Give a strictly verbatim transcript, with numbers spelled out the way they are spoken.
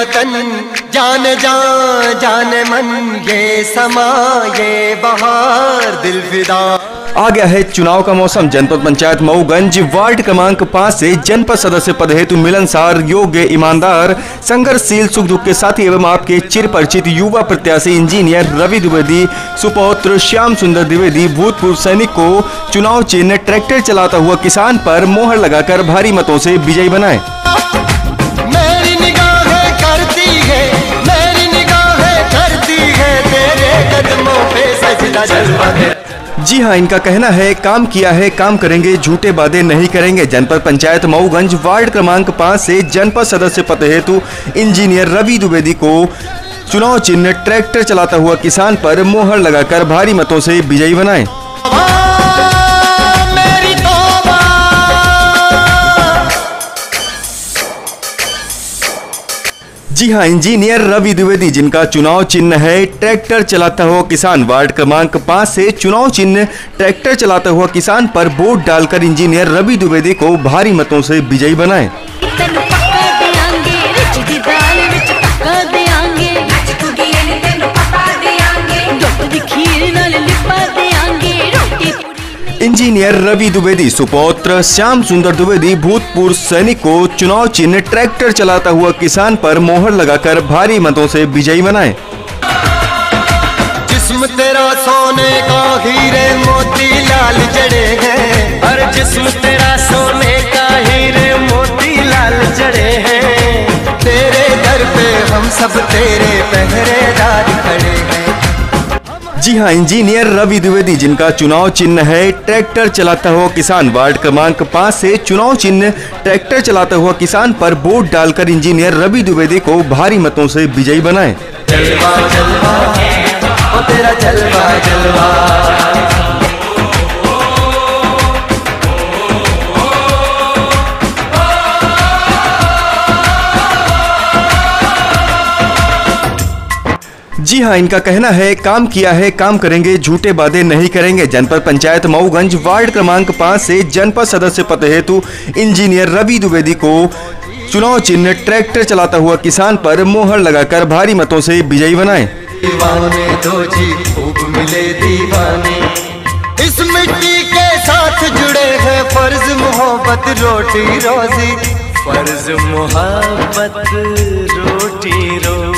वतन जान जान जान मन, ये समा ये बहार दिल फिदा। आ गया है चुनाव का मौसम। जनपद पंचायत मऊगंज वार्ड क्रमांक पाँच से जनपद सदस्य पद हेतु मिलनसार, योग्य, ईमानदार, संघर्षशील, सुख दुख के साथी एवं आपके चिर परिचित युवा प्रत्याशी इंजीनियर रवि द्विवेदी सुपौत्र श्याम सुंदर द्विवेदी भूतपूर्व सैनिक को चुनाव चिन्ह ट्रैक्टर चलाता हुआ किसान पर मोहर लगाकर भारी मतों से विजयी बनाए। मेरी निगाहें करती है, मेरी निगाहें करती है, तेरे कदमों पे सजदा जलवा है। जी हां, इनका कहना है काम किया है काम करेंगे, झूठे वादे नहीं करेंगे। जनपद पंचायत मऊगंज वार्ड क्रमांक पाँच से जनपद सदस्य पद हेतु इंजीनियर रवि द्विवेदी को चुनाव चिन्ह ट्रैक्टर चलाता हुआ किसान पर मोहर लगाकर भारी मतों से विजयी बनाए। जी हां, इंजीनियर रवि द्विवेदी जिनका चुनाव चिन्ह है ट्रैक्टर चलाता हुआ किसान, वार्ड क्रमांक पाँच से चुनाव चिन्ह ट्रैक्टर चलाता हुआ किसान पर वोट डालकर इंजीनियर रवि द्विवेदी को भारी मतों से विजयी बनाए। इंजीनियर रवि द्विवेदी सुपौत्र श्याम सुंदर द्विवेदी भूतपूर्व सैनिक को चुनाव चिन्ह ट्रैक्टर चलाता हुआ किसान पर मोहर लगाकर भारी मतों से विजयी बनाए। जिस्म तेरा सोने का हीरे मोती लाल जड़े हैं, हर जिस्म तेरा सोने का हीरे मोती लाल जड़े हैं, तेरे दर पे हम सब तेरे पहरेदार खड़े हैं। जी हां, इंजीनियर रवि द्विवेदी जिनका चुनाव चिन्ह है ट्रैक्टर चलाता हुआ किसान, वार्ड क्रमांक पाँच से चुनाव चिन्ह ट्रैक्टर चलाता हुआ किसान पर वोट डालकर इंजीनियर रवि द्विवेदी को भारी मतों से विजयी बनाए। जलवा जलवा ओ तेरा जलवा जलवा। जी हां, इनका कहना है काम किया है काम करेंगे, झूठे वादे नहीं करेंगे। जनपद पंचायत मऊगंज वार्ड क्रमांक पाँच से जनपद सदस्य पद हेतु इंजीनियर रवि द्विवेदी को चुनाव चिन्ह ट्रैक्टर चलाता हुआ किसान पर मोहर लगाकर भारी मतों से विजयी बनाए। दीवाने दो जी खूब मिले दीवाने, इस मिट्टी के साथ जुड़े हैं फर्ज मोहब्बत रोटी रोजी, फर्ज मोहब्बत रोटी रोजी।